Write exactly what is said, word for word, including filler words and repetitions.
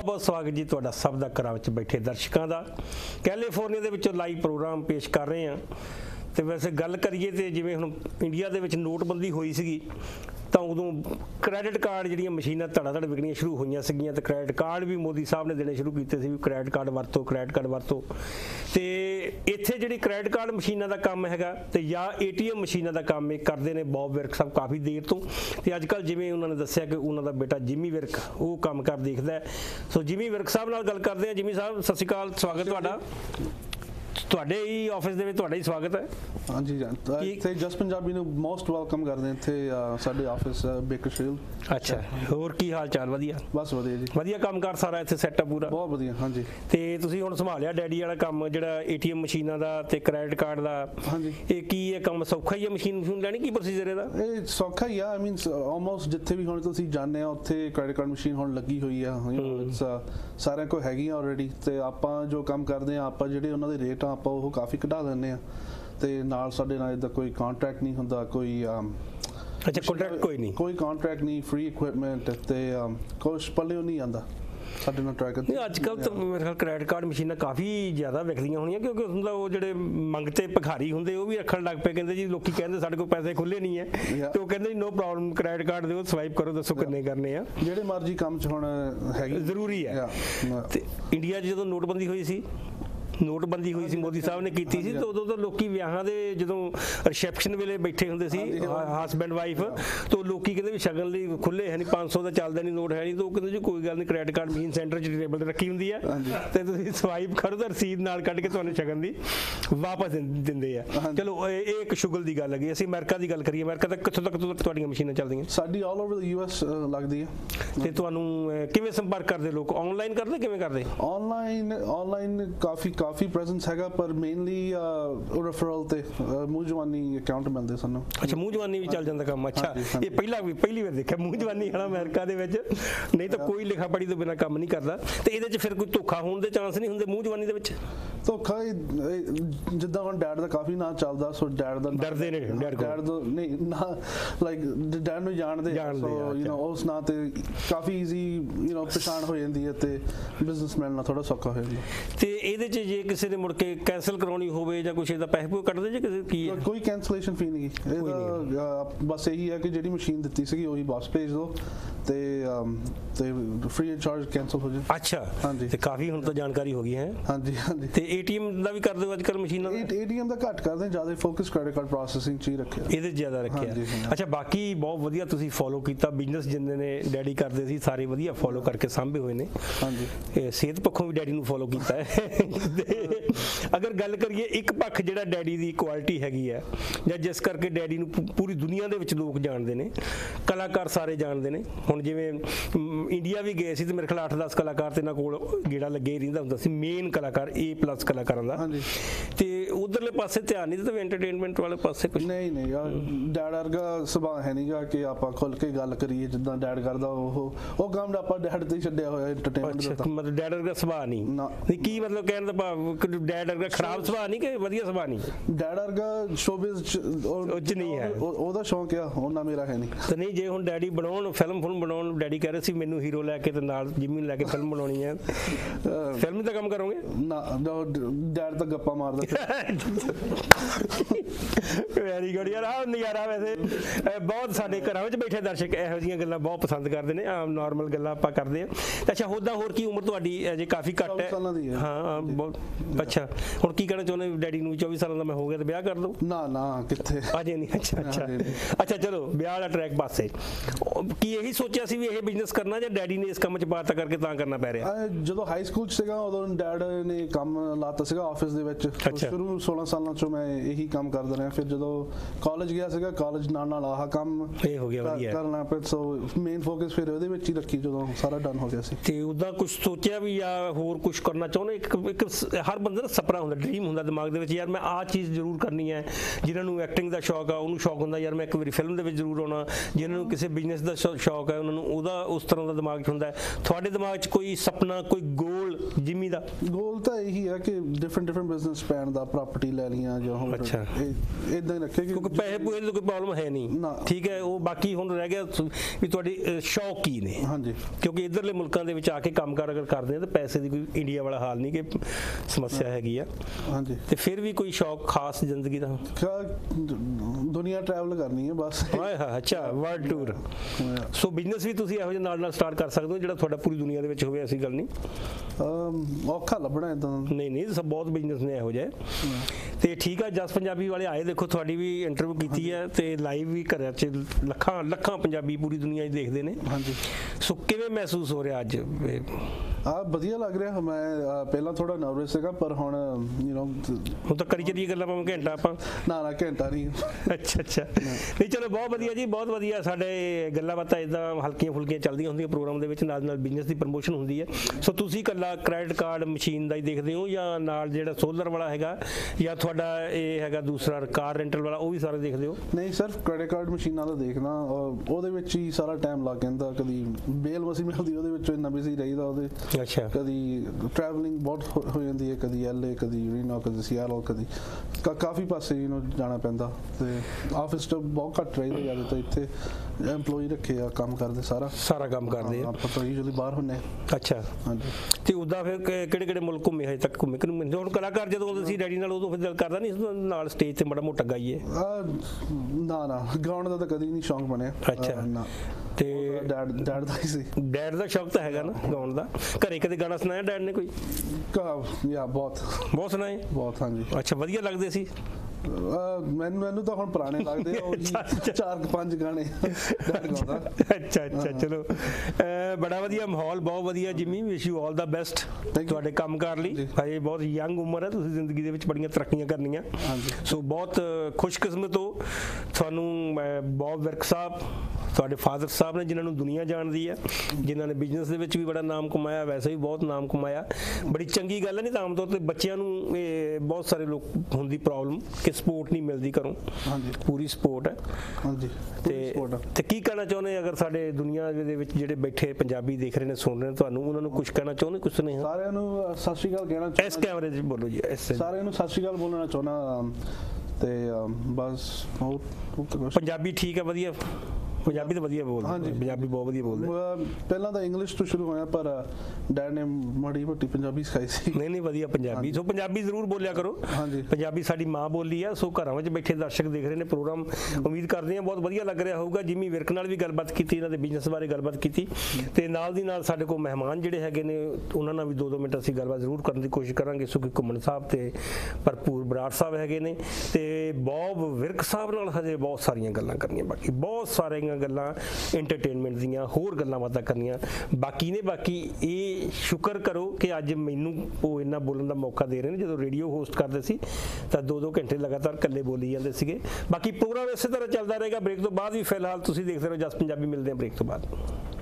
बहुत स्वागत जी तुहाडा सब दा घरां विच बैठे दर्शकों का कैलीफोर्निया दे विचों लाइव प्रोग्राम पेश कर रहे हैं। तो वैसे गल करिए तो जिवें हुण इंडिया दे विच नोटबंदी होई सीगी तो उदों क्रैडिट कार्ड जिहड़ियां मशीनां धड़ा धड़ विकणियां शुरू होईयां सीगियां तो क्रैडिट कार्ड भी मोदी साहब ने देने शुरू कीते सी भी क्रैडिट कार्ड वरतो क्रैडिट कार्ड वरतो तो इत्थे जिहड़ी क्रैडिट कार्ड मशीनां दा काम हैगा ते या ए टी एम मशीनां दा काम करदे ने बॉब विर्क साहब काफ़ी देर तो ते अजकल जिवें उन्होंने दस्सिया कि उन्हों दा बेटा जिमी विर्क वो काम कर देखदा है। सो जिमी विर्क साहब नाल गल करदे हैं। जिमी साहब सत श्री अकाल, स्वागत तुहाडा ਤੁਹਾਡੇ ਹੀ ਆਫਿਸ ਦੇ ਵਿੱਚ ਤੁਹਾਡਾ ਹੀ ਸਵਾਗਤ ਹੈ। ਹਾਂਜੀ ਇੱਥੇ ਜਸ ਪੰਜਾਬੀ ਨੂੰ ਮੋਸਟ ਵੈਲਕਮ ਕਰਦੇ ਇੱਥੇ ਸਾਡੇ ਆਫਿਸ ਬੇਕਰਫੀਲਡ। ਅੱਛਾ, ਹੋਰ ਕੀ ਹਾਲ ਚਾਲ? ਵਧੀਆ, ਬਸ ਵਧੀਆ ਜੀ, ਵਧੀਆ ਕੰਮਕਾਰ ਸਾਰਾ ਇੱਥੇ ਸੈੱਟ ਆ ਪੂਰਾ? ਬਹੁਤ ਵਧੀਆ। ਹਾਂਜੀ, ਤੇ ਤੁਸੀਂ ਹੁਣ ਸੰਭਾਲਿਆ ਡੈਡੀ ਵਾਲਾ ਕੰਮ ਜਿਹੜਾ ਏਟੀਐਮ ਮਸ਼ੀਨਾਂ ਦਾ ਤੇ ਕ੍ਰੈਡਿਟ ਕਾਰਡ ਦਾ? ਹਾਂਜੀ, ਇਹ ਕੀ ਇਹ ਕੰਮ ਸੌਖਾ ਹੀ ਹੈ? ਮਸ਼ੀਨ ਮਸ਼ੀਨ ਲੈਣੀ ਕੀ ਪ੍ਰੋਸੀਜਰ ਇਹਦਾ? ਇਹ ਸੌਖਾ ਹੀ ਆ। ਆਈ ਮੀਨ ਆਲਮੋਸਟ ਜਿੱਥੇ ਵੀ ਹੁਣ ਤੁਸੀਂ ਜਾਂਦੇ ਆ ਉੱਥੇ ਕ੍ਰੈਡਿਟ ਕਾਰਡ ਮਸ਼ੀਨ ਹੁਣ ਲੱਗੀ ਹੋਈ ਆ, ਸਾਰਿਆਂ ਕੋਲ ਹੈਗੀ ਆ ਆਲਰੇਡੀ। ਤੇ ਆਪਾਂ ਜੋ ਕੰਮ ਕਰਦੇ ਆ ਆਪਾਂ ਜਿਹੜੇ ਉਹਨਾਂ ਦੇ ਰੇਟ ਆ ਆਪਾਂ ਉਹ ਕਾਫੀ ਘਟਾ ਦਿੰਦੇ ਆ ਤੇ ਨਾਲ ਸਾਡੇ ਨਾਲ ਇਦਾਂ ਕੋਈ ਕੰਟਰੈਕਟ ਨਹੀਂ ਹੁੰਦਾ, ਕੋਈ ਅੱਛਾ ਕੰਟਰੈਕਟ ਕੋਈ ਨਹੀਂ, ਕੋਈ ਕੰਟਰੈਕਟ ਨਹੀਂ, ਫ੍ਰੀ ਇਕਵਿਪਮੈਂਟ ਤੇ ਕੁਛ ਪੱਲੇ ਨਹੀਂ ਆਉਂਦਾ ਸਾਡੇ ਨਾਲ ਟਰੈਕ। ਨਹੀਂ ਅੱਜ ਕੱਲ੍ਹ ਤਾਂ ਮੇਰੇ ਖਿਆਲ ਕ੍ਰੈਡਿਟ ਕਾਰਡ ਮਸ਼ੀਨਾਂ ਕਾਫੀ ਜ਼ਿਆਦਾ ਵਿਕਦੀਆਂ ਹੋਣੀਆਂ ਕਿਉਂਕਿ ਹੁੰਦਾ ਉਹ ਜਿਹੜੇ ਮੰਗਤੇ ਭਿਖਾਰੀ ਹੁੰਦੇ ਉਹ ਵੀ ਰੱਖਣ ਲੱਗ ਪਏ। ਕਹਿੰਦੇ ਜੀ ਲੋਕੀ ਕਹਿੰਦੇ ਸਾਡੇ ਕੋਲ ਪੈਸੇ ਖੁੱਲੇ ਨਹੀਂ ਹੈ ਤੇ ਉਹ ਕਹਿੰਦੇ ਜੀ ਨੋ ਪ੍ਰੋਬਲਮ ਕ੍ਰੈਡਿਟ ਕਾਰਡ ਦਿਓ, ਸਵਾਈਪ ਕਰੋ, ਦੱਸੋ ਕਿੰਨੇ ਕਰਨੇ ਆ। ਜਿਹੜੇ ਮਰਜ਼ੀ ਕੰਮ 'ਚ ਹੁਣ ਹੈਗੀ ਜ਼ਰੂਰੀ ਹੈ। ਤੇ ਇੰਡੀਆ 'ਚ ਜਦੋਂ ਨੋਟਬੰਦੀ ਹੋਈ ਸੀ ਨੋਟਬੰਦੀ ਹੋਈ ਸੀ ਮੋਦੀ ਸਾਹਿਬ ਨੇ ਕੀਤੀ ਸੀ ਤੇ ਉਦੋਂ ਤਾਂ ਲੋਕੀ ਵਿਆਹਾਂ ਦੇ ਜਦੋਂ ਰਿਸੈਪਸ਼ਨ ਵੇਲੇ ਬੈਠੇ ਹੁੰਦੇ ਸੀ ਹਸਬੈਂਡ ਵਾਈਫ ਤਾਂ ਲੋਕੀ ਕਹਿੰਦੇ ਵੀ ਸ਼ਗਨ ਲਈ ਖੁੱਲੇ ਹੈ ਨਹੀਂ, ਪੰਜ ਸੌ ਦਾ ਚੱਲਦਾ ਨਹੀਂ ਨੋਟ ਹੈ ਨਹੀਂ, ਤਾਂ ਉਹ ਕਹਿੰਦੇ ਜੀ ਕੋਈ ਗੱਲ ਨਹੀਂ ਕ੍ਰੈਡਿਟ ਕਾਰਡ ਮਸ਼ੀਨ ਸੈਂਟਰ 'ਚ ਟੇਬਲ ਤੇ ਰੱਖੀ ਹੁੰਦੀ ਹੈ ਤੇ ਤੁਸੀਂ ਸਵਾਈਪ ਕਰੋ ਤਾਂ ਰਸੀਦ ਨਾਲ ਕੱਢ ਕੇ ਤੁਹਾਨੂੰ ਸ਼ਗਨ ਦੀ ਵਾਪਸ ਦਿੰਦੇ ਆ। ਚਲੋ ਇਹ ਇੱਕ ਸ਼ੁਗਲ ਦੀ ਗੱਲ ਹੈਗੀ। ਅਸੀਂ ਅਮਰੀਕਾ ਦੀ ਗੱਲ ਕਰੀਏ, ਅਮਰੀਕਾ ਤੱਕ ਕਿੱਥੋਂ ਤੱਕ ਤੁਹਾਡੀਆਂ ਮਸ਼ੀਨਾਂ ਚੱਲਦੀਆਂ? ਸਾਡੀ all over the U S ਲੱਗਦੀ ਹੈ। ਤੇ ਤੁਹਾਨੂੰ ਕਿਵੇਂ ਸੰਪਰਕ ਕਰਦੇ ਲੋਕ? ਆਨਲਾਈਨ ਕਰਦੇ ਕਿਵੇਂ ਕਰਦੇ? ਆਨਲਾਈਨ ਆਨਲਾਈਨ ਕਾਫੀ ਕਾਫੀ ਪ੍ਰੈਜ਼ੈਂਸ ਹੈਗਾ ਪਰ ਮੇਨਲੀ ਰੈਫਰਲ ਤੇ ਮੂੰਹ ਜਵਾਨੀ ਅਕਾਊਂਟ ਮਿਲਦੇ ਸਾਨੂੰ। ਅੱਛਾ, ਮੂੰਹ ਜਵਾਨੀ ਵੀ ਚੱਲ ਜਾਂਦਾ ਕੰਮ? ਅੱਛਾ, ਇਹ ਪਹਿਲਾਂ ਵੀ ਪਹਿਲੀ ਵਾਰ ਦੇਖਿਆ ਮੂੰਹ ਜਵਾਨੀ ਹੈ ਅਮਰੀਕਾ ਦੇ ਵਿੱਚ, ਨਹੀਂ ਤਾਂ ਕੋਈ ਲਿਖਾ ਪੜੀ ਤੋਂ ਬਿਨਾਂ ਕੰਮ ਨਹੀਂ ਕਰਦਾ। ਤੇ ਇਹਦੇ 'ਚ ਫਿਰ ਕੋਈ ਧੋਖਾ ਹੋਣ ਦੇ ਚਾਂਸ ਨਹੀਂ ਹੁੰਦੇ ਮੂੰਹ ਜਵਾਨੀ ਦੇ ਵਿੱਚ? ਧੋਖਾ ਜਿੱਦਾਂ ਹੁਣ ਡੈਡ ਦਾ ਕਾਫੀ ਨਾਂ ਚੱਲਦਾ ਸੋ ਡੈਡ ਦਾ ਡਰਦੇ ਨੇ ਡੈਡ ਦਾ ਨਹੀਂ ਨਾ ਲਾਈਕ ਡੈਡ ਨੂੰ ਜਾਣਦੇ ਸੋ ਯੂ نو ਉਸ ਨਾਂ ਤੇ ਕਾਫੀ ਈਜ਼ੀ ਯੂ نو ਪਛਾਣ ਹੋ ਜਾਂਦੀ ਹੈ ਤੇ ਬਿਜ਼ਨਸਮੈਨ ਨਾਲ ਥੋੜਾ ਸੌਖਾ ਹੋ ਜਾਂਦਾ। ਤੇ ਇਹਦੇ 'ਚ ਜੇ ਕਿਸੇ ਨੇ ਮੁੜ ਕੇ ਕੈਂਸਲ ਕਰਾਉਣੀ ਹੋਵੇ ਜਾਂ ਕੁਛ ਇਹਦਾ ਪੈਸੇ ਪੂਸੇ ਕੱਢਦੇ ਜੇ ਕਿਸੇ ਕੀ ਹੈ? ਕੋਈ ਕੈਂਸਲੇਸ਼ਨ ਫੀ ਨਹੀਂ, ਇਹਦਾ ਬਸ ਇਹੀ ਹੈ ਕਿ ਜਿਹੜੀ ਮਸ਼ੀਨ ਦਿੱਤੀ ਸੀਗੀ ਉਹੀ ਵਾਪਸ ਭੇਜ ਦਿਓ ਤੇ ਤੇ ਫ੍ਰੀ ਚਾਰਜ ਕੈਂਸਲ ਹੋ ਜਾਏ। ਅੱਛਾ, ਹਾਂਜੀ, ਤੇ ਕਾਫੀ ਹੁਣ ਤਾਂ ਜਾਣਕਾਰੀ ਹੋ ਗਈ ਹੈ। ਹਾਂਜੀ ਹਾਂਜੀ। ਤੇ ਏਟੀਐਮ ਦਾ ਵੀ ਕਰਦੇ ਹੋ ਅੱਜ ਕੱਲ੍ਹ ਮਸ਼ੀਨਾਂ ਦਾ? ਏਟੀਐਮ ਦਾ ਘੱਟ ਕਰਦੇ, ਜ਼ਿਆਦਾ ਫੋਕਸ ਕ੍ਰੈਡਿਟ ਕਾਰਡ ਪ੍ਰੋਸੈਸਿੰਗ 'ਚ ਹੀ ਰੱਖਿਆ, ਇਹਦੇ ਜ਼ਿਆਦਾ ਰੱਖਿਆ। ਅੱਛਾ, ਬਾਕੀ ਬਹੁਤ ਵਧੀਆ ਤੁਸੀਂ ਫੋਲੋ ਕੀਤਾ ਬਿਜ਼ਨਸ ਜਿੰਨੇ ਨੇ ਡੈਡੀ ਕਰਦੇ ਸੀ ਸਾਰੇ ਵਧੀਆ ਫੋਲੋ ਕਰਕੇ ਸਾਂਭੇ ਹੋਏ ਨੇ। ਹਾਂਜੀ, ਸਿਹਤ ਪੱਖੋਂ ਵੀ ਡੈਡੀ ਨੂੰ ਫੋਲੋ ਕੀਤਾ ਹੈ। ਅਗਰ ਗੱਲ ਕਰੀਏ ਇੱਕ ਪੱਖ ਜਿਹੜਾ ਡੈਡੀ ਦੀ ਕੁਆਲਿਟੀ ਹੈਗੀ ਹੈ ਜਾਂ ਜਿਸ ਕਰਕੇ ਡੈਡੀ ਨੂੰ ਪੂਰੀ ਦੁਨੀਆ ਦੇ ਵਿੱਚ ਲੋਕ ਜਾਣਦੇ ਨੇ, ਕਲਾਕਾਰ ਸਾਰੇ ਜਾਣਦੇ ਨੇ। ਹੁਣ ਜਿਵੇਂ ਇੰਡੀਆ ਵੀ ਗਏ ਸੀ ਤੇ ਮੇਰੇ ਖਿਆਲ ਅੱਠ ਦਸ ਕਲਾਕਾਰ ਤੇ ਇਹਨਾਂ ਕੋਲ ਗੇੜਾ ਲੱਗੇ ਹੀ ਰਹਿੰਦਾ ਹੁੰਦਾ ਸੀ, ਮੇਨ ਕਲਾਕਾਰ ਏ ਪਲੱਸ ਕਲਾਕਾਰਾਂ ਦਾ। ਤੇ ਉਧਰਲੇ ਪਾਸੇ ਧਿਆਨ ਨਹੀਂ ਦਿੱਤਾ ਐਂਟਰਟੇਨਮੈਂਟ ਵਾਲੇ ਪਾਸੇ ਕੁਝ? ਨਹੀਂ ਨਹੀਂ ਯਾਰ, ਡੈਡ ਵਰਗਾ ਸੁਭਾਅ ਹੈ ਨਹੀਂਗਾ ਕਿ ਆਪਾਂ ਖੁੱਲ ਕੇ ਗੱਲ ਕਰੀਏ ਜਿੱਦਾਂ ਡੈਡ ਕਰਦਾ ਉਹ ਉਹ ਕੰਮ ਆਪਾਂ ਡੈਡ ਤੇ ਛੱਡਿਆ ਹੋਇਆ ਐਂਟਰਟੇਨਮੈਂਟ ਦਾ। ਮਤਲਬ ਡੈਡ ਵਰਗਾ ਸੁਭਾਅ ਨਹੀਂ? ਨਹੀਂ, ਕੀ ਮਤਲਬ ਕਹਿਣ ਦਾ ਭਾਵ ਡੈਡ ਵਰਗਾ ਖਰਾਬ ਸੁਭਾਅ ਨਹੀਂ ਕਿ ਵਧੀਆ ਸੁਭਾਅ ਨਹੀਂ? ਡੈਡ ਵਰਗਾ ਸ਼ੋਬਿਜ਼ ਚ ਨਹੀਂ ਹੈ, ਉਹਦਾ ਸ਼ੌਂਕ ਆ, ਉਹਨਾਂ ਮੇਰਾ ਹੈ ਨਹੀਂ। ਤੇ ਨਹੀਂ ਜੇ ਹੁਣ ਡੈਡੀ ਬਣਾਉਣ ਫਿਲਮ ਫਿਲਮ ਬਣਾਉਣ, ਡੈਡੀ ਕਹਿ ਰਹੇ ਸੀ ਮੈਨੂੰ ਹੀਰੋ ਲੈ ਕੇ ਤੇ ਨਾਲ ਜਿਮੀ ਨੂੰ ਲੈ ਕੇ ਫਿਲਮ ਬਣਾਉਣੀ ਹੈ, ਫਿਲਮ ਦਾ ਕੰਮ ਕਰੋਗੇ? ਨਾ, ਡੈਡ ਤਾਂ ਗੱਪਾਂ ਮਾਰਦਾ। ਵੈਰੀ ਗੁੱਡ ਯਾਰ, ਆਹ ਨਜ਼ਾਰਾ। ਵੈਸੇ ਬਹੁਤ ਸਾਡੇ ਘਰਾਂ ਵਿੱਚ ਬੈਠੇ ਦਰਸ਼ਕ ਇਹੋ ਜਿਹੀਆਂ ਗੱਲਾਂ ਬਹੁਤ ਪਸੰਦ ਕਰਦੇ ਨੇ, ਆਮ ਨਾਰਮਲ ਗੱਲਾਂ ਆਪਾਂ ਕਰਦੇ ਹਾਂ। ਅੱਛਾ, ਹੋਦਾ ਹੋਰ ਕੀ ਉਮਰ ਤੁਹਾਡੀ ਅਜੇ ਕਾਫੀ ਘੱਟ ਹੈ? ਹਾਂ, ਬਹੁਤ। ਅੱਛਾ, ਹੁਣ ਕੀ ਕਹਿਣਾ ਚਾਹੁੰਦੇ ਡੈਡੀ ਨੂੰ? ਚੌਵੀ ਸਾਲਾਂ ਦਾ ਮੈਂ ਹੋ ਗਿਆ ਤੇ ਵਿਆਹ ਕਰ ਦਊ? ਨਾ ਨਾ, ਕਿੱਥੇ ਅਜੇ ਨਹੀਂ। ਅੱਛਾ ਅੱਛਾ ਅੱਛਾ, ਚਲੋ ਵਿਆਹ ਵਾਲਾ ਟਰੈਕ ਪਾਸੇ। ਕੀ ਇਹੀ ਸੋਚਿਆ ਸੀ ਵੀ ਇਹ ਬਿਜ਼ਨਸ ਕਰਨਾ ਜਾਂ ਡੈਡੀ ਨੇ ਇਸ ਕੰਮ 'ਚ ਪਾਤਾ ਕਰਕੇ ਤਾਂ ਕਰਨਾ ਪੈ ਰਿਹਾ? ਜਦੋਂ ਹਾਈ ਸਕੂਲ 'ਚ ਸੀਗਾ ਉਦੋਂ ਡੈਡ ਨੇ ਕੰਮ ਲਾਤਾ ਸੀਗਾ ਆਫਿਸ ਦੇ ਵਿੱਚ। ਸ਼ੁਰੂ ਸੋਲਾਂ ਸਾਲਾਂ 'ਚੋਂ ਮੈਂ ਇਹੀ ਕੰਮ ਕਰਦਾ ਰਿਹਾ। ਫਿਰ ਜਦੋਂ ਕਾਲਜ ਗਿਆ ਸੀਗਾ, ਕਾਲਜ ਨਾਲ ਨਾਲ ਆਹ ਕੰਮ ਇਹ ਹੋ ਗਿਆ ਵਧੀਆ ਕਰਨਾ ਪਿਆ। ਸੋ ਮੇਨ ਫੋਕਸ ਫਿਰ ਉਹਦੇ ਵਿੱਚ ਹੀ ਰੱਖੀ ਜਦੋਂ ਸਾਰਾ ਡਨ ਹੋ ਗਿਆ ਸੀ। ਤੇ ਉਦਾਂ ਕੁਝ ਸੋਚਿਆ ਵੀ ਜਾਂ ਹੋਰ ਕੁਝ ਕਰਨਾ ਚਾਹੁੰਦੇ? ਇੱਕ ਇੱਕ ਹਰ ਬੰਦੇ ਦਾ ਸੁਪਨਾ ਹੁੰਦਾ, ਡ੍ਰੀਮ ਹੁੰਦਾ ਦਿਮਾਗ ਦੇ ਵਿੱਚ, ਯਾਰ ਮੈਂ ਆਹ ਚੀਜ਼ ਜ਼ਰੂਰ ਕਰਨੀ ਹੈ। ਜਿਹਨਾਂ ਨੂੰ ਐਕਟਿੰਗ ਦਾ ਸ਼ੌਕ ਆ ਉਹਨੂੰ ਸ਼ੌਕ ਹੁੰਦਾ ਯਾਰ ਮੈਂ ਇੱਕ ਵਾਰੀ ਫਿਲਮ ਦੇ ਵਿੱਚ ਜ਼ਰੂਰ ਆਉਣਾ। ਜਿਹਨਾਂ ਨੂੰ ਕਿਸੇ ਬਿਜ਼ਨਸ ਦਾ ਸ਼ੌਕ ਹੈ ਉਹਨਾਂ ਨੂੰ ਉਹਦਾ ਉਸ ਤਰ੍ਹਾਂ ਦਾ ਦਿਮਾਗ 'ਚ ਹੁੰਦਾ ਹੈ। ਤੁਹਾਡੇ ਦਿਮਾਗ 'ਚ ਕੋਈ ਸੁਪਨਾ, ਕੋਈ ਗੋਲ ਜਿਮੀ ਦਾ? ਗੋਲ ਤਾਂ ਇਹੀ ਹੈ ਕਿ ਡਿਫਰੈਂਟ ਡਿਫਰੈਂਟ ਬਿਜ਼ਨਸ ਪੈਣ ਦਾ, ਪ੍ਰਾਪਰਟੀ ਲੈ ਲਈਆਂ ਜਾਂ ਹੋਰ ਅੱਛਾ। ਇਦਾਂ ਹੀ ਰੱਖੇ ਕਿ ਕਿਉਂਕਿ ਪੈਸੇ ਪੂਸੇ ਦੀ ਕੋਈ ਪ੍ਰੋਬਲਮ ਹੈ ਨਹੀਂ, ਨਾ। ਠੀਕ ਹੈ। ਉਹ ਬਾਕੀ ਹੁਣ ਰਹਿ ਗਿਆ ਵੀ ਤੁਹਾਡੀ ਅ, ਸ਼ੌਕ ਕੀ ਨੇ, ਹਾਂਜੀ ਕਿਉਂਕਿ ਇਧਰਲੇ ਮੁਲਕਾਂ ਦੇ ਵਿੱਚ ਆ ਕੇ ਕੰਮਕਾਰ ਅਗਰ ਕਰਦੇ ਆ ਤਾਂ ਪੈਸੇ ਦੀ ਕੋਈ ਇੰਡੀਆ ਵਾਲਾ ਹਾਲ ਨਹੀਂ ਕਿ ਸਮੱਸਿਆ ਹੈਗੀ ਆ, ਹਾਂਜੀ ਤੇ ਫਿਰ ਵੀ ਕੋਈ ਸ਼ੌਕ ਖਾਸ ਜ਼ਿੰਦਗੀ ਦਾ? ਦੁਨੀਆ ਟਰੈਵਲ ਕਰਨੀ ਹੈ ਬਸ। ਹਾਏ ਹਾਏ, ਅੱਛਾ, ਵਰਲਡ ਟੂਰ। ਸੋ ਬਿਜ਼ਨਸ ਵੀ ਤੁਸੀਂ ਇਹੋ ਜਿਹੇ ਨਾਲ ਨਾਲ ਸਟਾਰਟ ਕਰ ਸਕਦੇ ਹੋ ਜਿਹੜਾ ਤੁਹਾਡਾ ਪੂਰੀ ਦੁਨੀਆ ਦੇ ਵਿੱਚ ਹੋਵੇ, ਐਸੀ ਗੱਲ ਨਹੀਂ। ਅਮ, ਔਖਾ ਲੱਭਣਾ ਇਦਾਂ। ਨਹੀਂ ਨਹੀਂ, ਸਭ ਬਹੁਤ ਬਿਜ਼ਨਸ ਨੇ ਇਹੋ ਜਿਹੇ। ਤੇ ਠੀਕ ਆ, ਜਸ ਪੰਜਾਬੀ ਵਾਲੇ ਆਏ, ਦੇਖੋ ਤੁਹਾਡੀ ਵੀ ਇੰਟਰਵਿਊ ਕੀਤੀ ਹੈ ਤੇ ਲਾਈਵ ਵੀ ਘਰਾਂ 'ਚ ਲੱਖਾਂ ਲੱਖਾਂ ਪੰਜਾਬੀ ਪੂਰੀ ਦੁਨੀਆ 'ਚ ਦੇਖਦੇ ਨੇ। ਹਾਂਜੀ। ਸੋ ਕਿਵੇਂ ਮਹਿਸੂਸ ਹੋ ਰਿਹਾ ਅੱਜ? ਆ ਵਧੀਆ ਲੱਗ ਰਿਹਾ। ਮੈਂ ਅਹ, ਪਹਿਲਾਂ ਥੋੜਾ ਨਰਵਸ ਸੀਗਾ ਪਰ ਹੁਣ ਯੂ نو ਹੁਣ ਤਾਂ ਕਰੀ ਚੱਲੀਏ ਗੱਲਾਂ ਭਾਵੇਂ ਘੰਟਾ ਆਪਾਂ। ਨਾ ਨਾ ਘੰਟਾ ਨਹੀਂ। ਅੱਛਾ ਅੱਛਾ, ਨਹੀਂ ਚਲੋ ਬਹੁਤ ਵਧੀਆ ਜੀ, ਬਹੁਤ ਵਧੀਆ। ਸਾਡੇ ਗੱਲਾਂ ਬਾਤਾਂ ਇਦਾਂ ਹਲਕੀਆਂ ਫੁਲਕੀਆਂ ਚੱਲਦੀਆਂ ਹੁੰਦੀਆਂ ਪ੍ਰੋਗਰਾਮ ਦੇ ਵਿੱਚ, ਨਾਲ ਨਾਲ ਬਿਜ਼ਨਸ ਦੀ ਪ੍ਰਮੋਸ਼ਨ ਹੁੰਦੀ ਹੈ। ਸੋ ਤੁਸੀਂ ਇਕੱਲਾ ਕ੍ਰੈਡਿਟ ਕਾਰਡ ਮਸ਼ੀਨ ਦਾ ਹੀ ਦੇਖਦੇ ਹੋ ਜਾਂ ਨਾਲ ਜਿਹੜਾ ਸੋਲਰ ਵਾਲਾ ਹੈਗਾ, ਜਾਂ ਤੁਹਾਡਾ ਇਹ ਹੈਗਾ ਦੂਸਰਾ ਕਾਰ ਰੈਂਟਲ ਵਾਲਾ, ਉਹ ਵੀ ਸਾਰੇ ਦੇਖਦੇ ਹੋ? ਨਹੀਂ ਸਿਰਫ ਕ੍ਰੈਡਿਟ ਕਾਰਡ ਮਸ਼ੀਨਾਂ ਦਾ ਦੇਖਣਾ, ਉਹਦੇ ਵਿੱਚ ਹੀ ਸਾਰਾ ਟਾਈਮ ਲੱਗ ਜਾਂਦਾ। ਕਦੀ ਬੇਲ ਮਸੀਂ ਮਿਲਦੀ, ਉਹਦੇ ਵਿੱਚ ਇੰਨਾ ਬਿਜ਼ੀ ਰਹੀਦਾ ਉਹਦੇ। ਅੱਛਾ। ਕਦੀ ਟਰੈਵਲਿੰਗ ਬਹੁਤ ਹੋ ਹੋ ਜਾਂਦੀ ਹੈ, ਕਦੀ ਐਲਏ, ਕਦੀ ਰੀਨੋ, ਕਦੀ ਸੀਆਰਓ, ਕਦੀ ਕਾ- ਕਾਫੀ ਪਾਸੇ ਯੂ نو ਜਾਣਾ ਪੈਂਦਾ। ਤੇ ਆਫਿਸ ਤੋਂ ਬਹੁਤ ਘੱਟ ਰਹੀਦਾ ਜ਼ਿਆਦਾ, ਤਾਂ ਇੱਥੇ EMPLOYEE ਰੱਖੇ ਆ ਕੰਮ ਕਰਦੇ, ਸਾਰਾ ਸਾਰਾ ਕੰਮ ਕਰਦੇ ਆ। ਆਪਾਂ ਤਾਂ ਯੂਜੂਅਲੀ ਬਾਹਰ ਹੁੰਨੇ। ਅੱਛਾ। ਹਾਂਜੀ। ਤੇ ਉਦਾਂ ਫਿਰ ਕਿਹੜੇ ਕਿਹੜੇ ਮੁਲਕ ਘੁੰਮੇ ਹਜੇ ਤੱਕ? ਘੁੰਮੇ ਕਿ ਨਹੀਂ? ਹੁਣ ਕਲਾਕਾਰ ਜਦੋਂ ਆਉਂਦੇ ਸੀ ਡੈਡੀ ਨਾਲ, ਉਦੋਂ ਫਿਰ ਦਿਲ ਕਰਦਾ ਨਹੀਂ ਸੀ ਨਾਲ ਸਟੇਜ ਤੇ ਮਾੜਾ ਮੋਟਾ ਗਾਈਏ? ਆ ਨਾ ਨਾ, ਗਾਉਣ ਦਾ ਤਾਂ ਕਦੀ ਨਹੀਂ ਸ਼ੌਂਕ ਬਣਿਆ। ਅੱਛਾ। ਅਹ, ਨਾ। ਤੇ ਡੈਡ ਡੈਡ ਦਾ ਹੀ ਸੀ। ਡੈਡ ਦਾ ਸ਼ੌਕ ਤਾਂ ਹੈਗਾ ਨਾ ਗਾਉਣ ਦਾ? ਘਰੇ ਕਦੇ ਗਾਣਾ ਸੁਣਾਇਆ ਡੈਡ ਨੇ ਕੋਈ? ਕਾ ਯਾ ਬਹੁਤ ਬਹੁਤ ਸੁਣਾਏ? ਬਹੁਤ। ਹਾਂਜੀ। ਅੱਛਾ, ਵਧੀਆ ਲੱਗਦੇ ਸੀ? ਅਹ, ਮੈਨੂੰ ਮੈਨੂੰ ਤਾਂ ਹੁਣ ਪੁਰਾਣੇ ਲੱਗਦੇ ਆ, ਉਹ ਚਾਰ ਕੁ ਪੰਜ ਗਾਣੇ ਡੈਡ ਗਾਉਂਦਾ। ਅੱਛਾ ਅੱਛਾ, ਚਲੋ ਅਹ, ਬੜਾ ਵਧੀਆ ਮਾਹੌਲ, ਬਹੁਤ ਵਧੀਆ। ਜਿਮੀ, wish you all the best ਤੁਹਾਡੇ ਕੰਮ ਕਰ ਲਈ। ਹਜੇ ਬਹੁਤ ਯੰਗ ਉਮਰ ਹੈ, ਤੁਸੀਂ ਜ਼ਿੰਦਗੀ ਦੇ ਵਿੱਚ ਬੜੀਆਂ ਤਰੱਕੀਆਂ ਕਰਨੀਆਂ। ਸੋ ਬਹੁਤ ਖੁਸ਼ਕਿਸਮਤ ਹੋ ਤੁਹਾਨੂੰ। ਬੌਬ ਵਿਰਕ ਸਾਹਿਬ, ਤੁਹਾਡੇ ਫਾਦਰ ਸਾਹਿਬ ਨੇ, ਜਿਨ੍ਹਾਂ ਨੂੰ ਦੁਨੀਆ ਜਾਣਦੀ ਹੈ, ਜਿਨ੍ਹਾਂ ਨੇ ਬਿਜ਼ਨਸ ਦੇ ਵਿੱਚ ਵੀ ਬੜਾ ਨਾਮ ਕਮਾਇਆ, ਵੈਸੇ ਵੀ ਬਹੁਤ ਨਾਮ ਕਮਾਇਆ। ਬੜੀ ਚੰਗੀ ਗੱਲ ਹੈ। ਨਹੀਂ ਤਾਂ ਆਮ ਤੌਰ ਤੇ ਬੱਚਿਆਂ ਨੂੰ ਇਹ ਬਹੁਤ ਸਾਰੇ ਲੋਕ ਹੁੰਦੀ ਪ੍ਰੋਬਲਮ ਕਿ ਸਪੋਰਟ ਨਹੀਂ ਮਿਲਦੀ ਘਰੋਂ। ਹਾਂਜੀ। ਪੂਰੀ ਸਪੋਰਟ ਹੈ। ਹਾਂਜੀ। ਤੇ ਤੇ ਕੀ ਕਹਿਣਾ ਚਾਹੁੰਦੇ ਅਗਰ ਸਾਡੇ ਦੁਨੀਆ ਦੇ ਵਿੱਚ ਜਿਹੜੇ ਬੈਠੇ ਪੰਜਾਬੀ ਦੇਖ ਰਹੇ ਨੇ, ਸੁਣ ਰਹੇ ਨੇ ਤੁਹਾਨੂੰ, ਉਹਨਾਂ ਨੂੰ ਕੁਝ ਕਹਿਣਾ ਚਾਹੁੰਦੇ? ਕੁਝ ਨਹੀਂ? ਸਾਰਿਆਂ ਨੂੰ ਸਤਿ ਸ਼੍ਰੀ ਅਕਾਲ ਕਹਿਣਾ ਚਾਹੁੰਦਾ। ਇਸ ਕੈਮਰੇ 'ਚ ਬੋਲੋ ਜੀ। ਇਸ ਸਾਰਿਆਂ ਨੂੰ ਸਤਿ ਸ਼੍ਰੀ ਅਕਾਲ ਬੋਲਣਾ ਚਾਹੁੰਦਾ। ਤੇ ਬਸ ਹੋਰ ਪੰਜਾਬੀ ਠੀਕ ਹੈ, ਵਧੀਆ? ਪੰਜਾਬੀ ਤਾਂ ਵਧੀਆ ਬੋਲਦੇ, ਪੰਜਾਬੀ ਬਹੁਤ ਵਧੀਆ ਬੋਲਦੇ। ਪਹਿਲਾਂ ਤਾਂ ਇੰਗਲਿਸ਼ ਤੋਂ ਸ਼ੁਰੂ ਹੋਇਆ, ਪਰ ਡੈਡ ਨੇ ਮਾੜੀ ਮੋਟੀ ਪੰਜਾਬੀ ਸਿਖਾਈ ਸੀ। ਨਹੀਂ ਨਹੀਂ, ਵਧੀਆ ਪੰਜਾਬੀ। ਸੋ ਪੰਜਾਬੀ ਜ਼ਰੂਰ ਬੋਲਿਆ ਕਰੋ। ਹਾਂਜੀ। ਪੰਜਾਬੀ ਸਾਡੀ ਮਾਂ ਬੋਲੀ ਆ। ਸੋ ਘਰਾਂ ਵਿੱਚ ਬੈਠੇ ਦਰਸ਼ਕ ਦੇਖ ਰਹੇ ਨੇ ਪ੍ਰੋਗਰਾਮ, ਉਮੀਦ ਕਰਦੇ ਹਾਂ ਬਹੁਤ ਵਧੀਆ ਲੱਗ ਰਿਹਾ ਹੋਊਗਾ। ਜਿਮੀ ਵਿਰਕ ਨਾਲ ਵੀ ਗੱਲਬਾਤ ਕੀਤੀ, ਇਹਨਾਂ ਦੇ ਬਿਜ਼ਨਸ ਬਾਰੇ ਗੱਲਬਾਤ ਕੀਤੀ, ਤੇ ਨਾਲ ਦੀ ਨਾਲ ਸਾਡੇ ਕੋਲ ਮਹਿਮਾਨ ਜਿਹੜੇ ਹੈਗੇ ਨੇ ਉਹਨਾਂ ਨਾਲ ਵੀ ਦੋ ਦੋ ਮਿੰਟ ਅਸੀਂ ਗੱਲਬਾਤ ਜ਼ਰੂਰ ਕਰਨ ਦੀ ਕੋਸ਼ਿਸ਼ ਕਰਾਂਗੇ। ਸੁਖੀ ਘੁੰਮਣ ਸਾਹਿਬ ਤੇ ਭਰਪੂਰ ਬਰਾੜ ਸਾਹਿਬ ਹੈਗੇ ਨੇ, ਤੇ ਬੌਬ ਵਿਰਕ ਸਾਹਿਬ ਨਾਲ ਹਜੇ ਬਹੁਤ ਸਾਰੀਆਂ ਗੱਲਾਂ ਕਰਨੀਆਂ ਬਾਕੀ, ਬਹੁਤ ਸਾਰੀਆਂ ਗੱਲਾਂ ਐਂਟਰਟੇਨਮੈਂਟ ਦੀਆਂ, ਹੋਰ ਗੱਲਾਂ ਬਾਤਾਂ ਕਰਨੀਆਂ ਬਾਕੀ ਨੇ। ਬਾਕੀ ਇਹ ਸ਼ੁਕਰ ਕਰੋ ਕਿ ਅੱਜ ਮੈਨੂੰ ਉਹ ਇੰਨਾ ਬੋਲਣ ਦਾ ਮੌਕਾ ਦੇ ਰਹੇ ਨੇ। ਜਦੋਂ ਰੇਡੀਓ ਹੋਸਟ ਕਰਦੇ ਸੀ ਤਾਂ ਦੋ ਦੋ ਘੰਟੇ ਲਗਾਤਾਰ ਇਕੱਲੇ ਬੋਲੀ ਜਾਂਦੇ ਸੀਗੇ। ਬਾਕੀ ਪ੍ਰੋਗਰਾਮ ਇਸੇ ਤਰ੍ਹਾਂ ਚੱਲਦਾ ਰਹੇਗਾ। ਬ੍ਰੇਕ ਤੋਂ ਬਾਅਦ ਵੀ ਫਿਲਹਾਲ ਤੁਸੀਂ ਦੇਖਦੇ ਰਹੋ ਜਸ ਪੰਜਾਬੀ। ਮਿਲਦੇ ਹਾਂ ਬ੍ਰੇਕ ਤੋਂ ਬਾਅਦ।